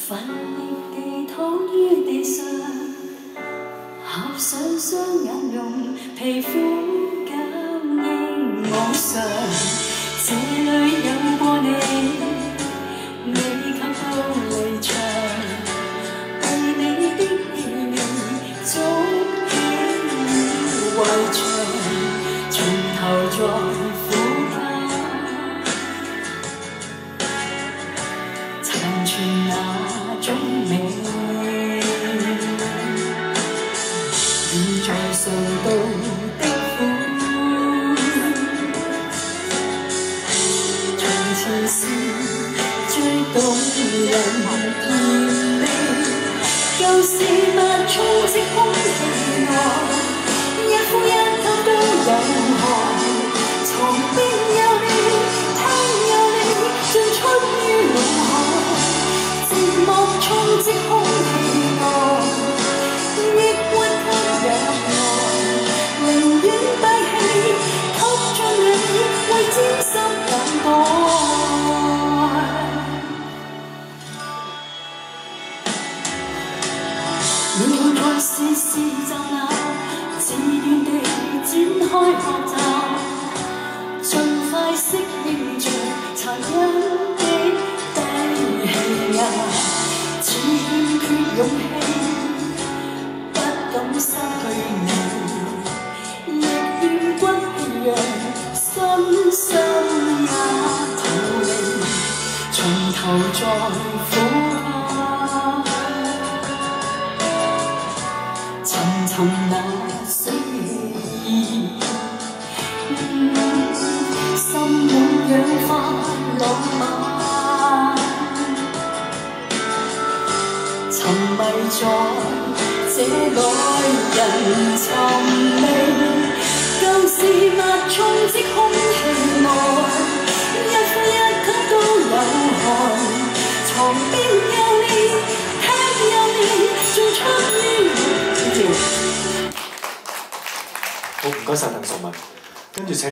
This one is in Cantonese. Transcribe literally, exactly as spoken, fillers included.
奮力地躺於地上，合上雙眼，用皮膚感應我上。這裏有過你，你給到離場，為你的氣味早已圍牆，從頭再苦卡，殘存那種美。 在上道的苦，從前是最動人甜美，舊事物充斥空氣內，一呼一吸都有害。床邊有你，廳有你，進出於腦海，寂寞充斥空氣內。 真心等待，要再試試就那自願地展開學習，盡快適應着殘忍的低氣壓，似欠缺勇氣，不敢失去你，亦欠骨氣讓。 心傷也逃離，從頭再苦卡，尋尋那死意，心滿氧化浪漫，沉迷在這愛人尋味。 舊事物充斥空氣內，一呼一吸都有害。床邊有你，廳有你，仲出於好，唔該晒鄧淑雯，跟住請。